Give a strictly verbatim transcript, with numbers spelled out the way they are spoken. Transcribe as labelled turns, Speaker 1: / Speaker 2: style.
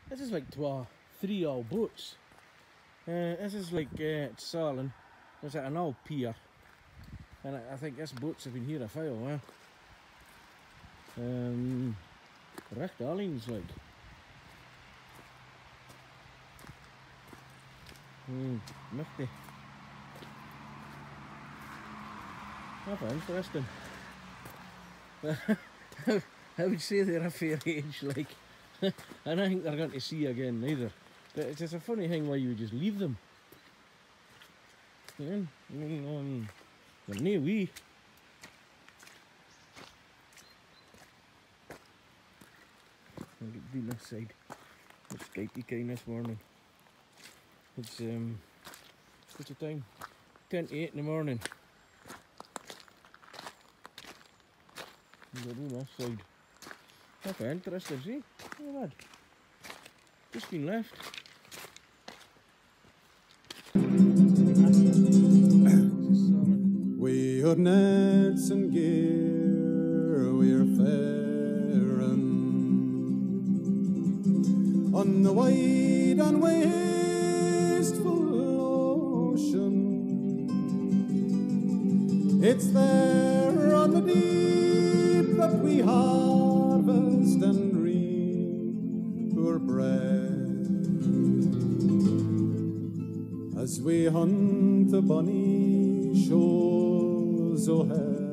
Speaker 1: This is like twa, three old boats. Uh, this is like uh, at Salen. There's an old pier, and I, I think this boats have been here a while. Eh? Um, Recht Allings like. Hmm, machtig. That's interesting. I would say they're a fair age, like. I don't think they're going to see again neither. But it's just a funny thing why you would just leave them. Yeah, I mean, um, they're nae wee. I'll get down this side. It's Skypey kind this morning. It's um, what's the time? ten to eight in the morning. I'll go down this side. That's interesting, see? Not bad. Just been left.
Speaker 2: We are nets and gear, we're faring on the wide and wasteful ocean. It's there on the deep that we harvest and reap our bread as we hunt the bonny shoals o'er.